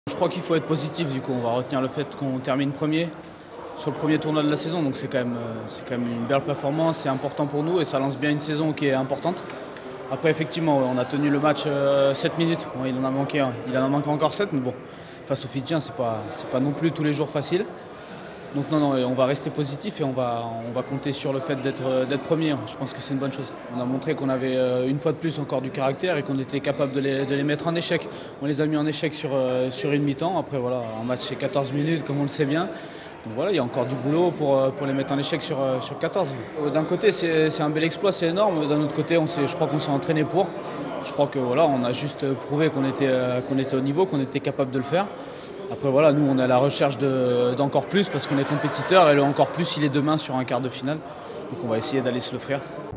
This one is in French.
Je crois qu'il faut être positif, du coup on va retenir le fait qu'on termine premier sur le premier tournoi de la saison, donc c'est quand même une belle performance, c'est important pour nous et ça lance bien une saison qui est importante. Après effectivement on a tenu le match 7 minutes, bon, il en a manqué encore 7, mais bon, face aux Fidjiens c'est pas non plus tous les jours facile. Donc non, on va rester positif et on va compter sur le fait d'être premier. Je pense que c'est une bonne chose. On a montré qu'on avait une fois de plus encore du caractère et qu'on était capable de les mettre en échec. On les a mis en échec sur une mi-temps. Après voilà, un match c'est 14 minutes comme on le sait bien. Donc voilà, il y a encore du boulot pour les mettre en échec sur 14. D'un côté c'est un bel exploit, c'est énorme. D'un autre côté je crois qu'on s'est entraîné pour. Je crois que voilà, on a juste prouvé qu'on était au niveau, qu'on était capable de le faire. Après voilà, nous on est à la recherche d'encore plus parce qu'on est compétiteur et le encore plus il est demain sur un quart de finale. Donc on va essayer d'aller se l'offrir.